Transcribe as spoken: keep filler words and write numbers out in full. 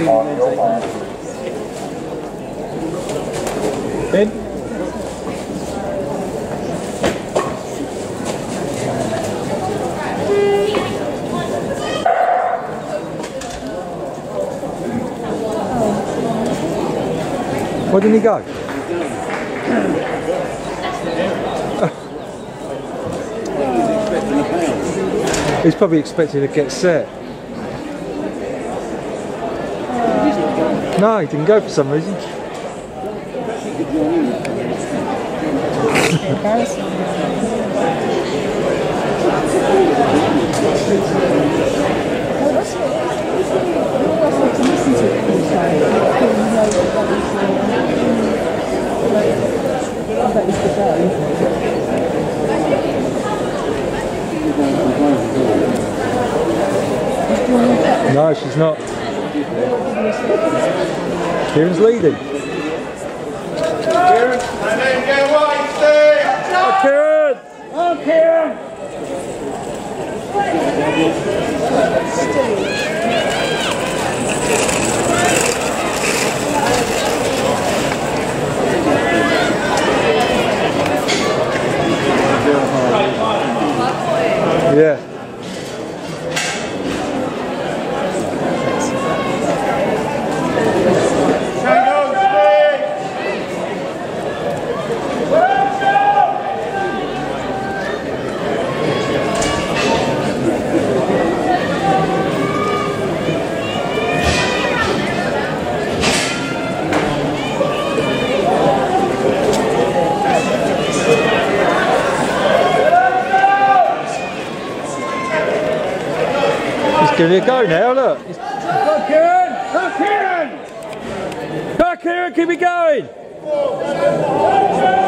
In. Where didn't he go? He's probably expecting to get set. No, he didn't go for some reason. No, she's not. Kieran's leading. Kieran, and then get white, Steve! Oh, Kieran! Oh, Kieran! Yeah. Give it a go now, look. Go Kieran! Go Kieran! Go Kieran, keep it going!